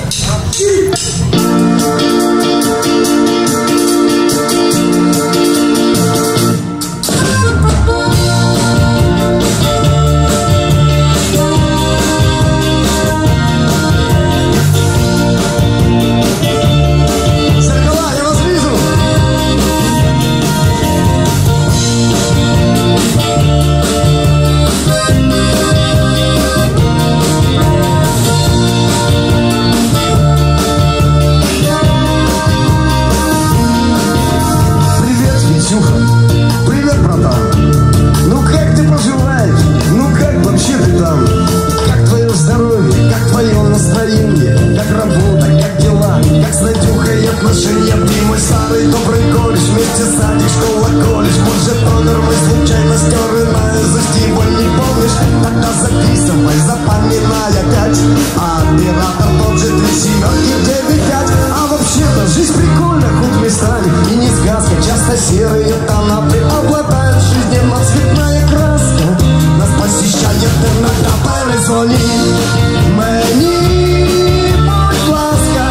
Привет, братан. Ну как ты поживаешь? Ну как вообще ты там? Как твое здоровье? Как твое настроение? Как работа? Как дела? Как с Надюхой отношения? Ты мой старый добрый кореш. Вместе садик, школа, колледж. Может, номер мы случайно стерли наизусть, его не помнишь? Тогда записывай, запоминай опять. А оператор тот же 3 семерки 9-5. А вообще-то жизнь прикольна, хоть местами и не сказка. Часто серые тона преобладают в жизни, но цветная краска нас посещает иногда. Перезвони мені, будь ласка.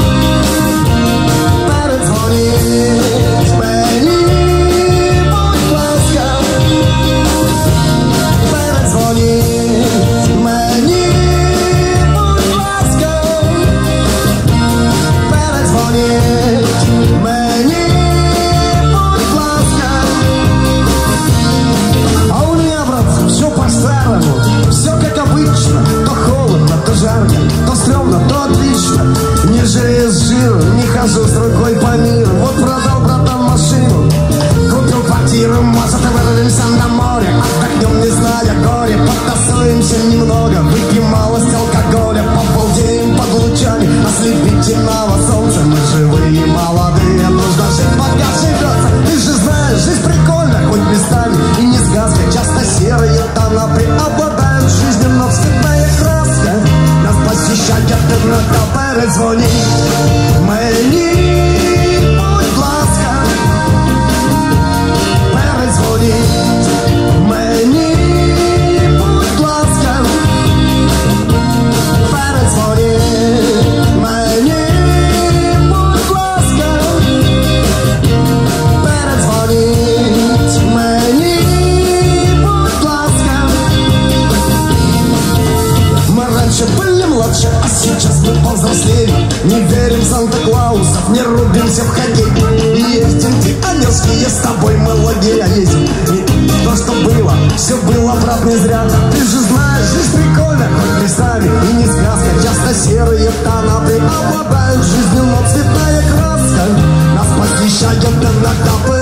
Перезвони мені, будь ласка. Перезвони мені, будь ласка. Перезвони мені. По-старому, все как обычно. То холодно, то жарко, то стрёмно, то отлично. Не жирею с жиру, не хожу с рукой по миру. Вот продал, братан, машину, купил квартиру, может, вырвемся на море. Отдохнем, не зная горе, потасуемся немного, выпьем малость алкоголя, пополдеем под лучами ослепительного солнца. Мы живые, молодые, нужно жить, пока живется. Ты же знаешь, жизнь прикольна, хоть местами и не сказка. Часто серые тона преобладают в жизни, но цветная краска нас посещает иногда. Перезвони мені, будь ласка. Перезвони мені, будь ласка. Перезвони мені, будь ласка. Перезвони мені. Раньше были младше, а сейчас мы повзрослели. Не верим в Санта-Клаусов, не рубимся в хоккей. Ездим пионерские, с тобой мы лагеря ездим. И то, что было, все было, брат, не зря. Ты же знаешь, жизнь прикольна, хоть местами и не сказка. Часто серые тона преобладают в жизни, но цветная краска нас посещает иногда.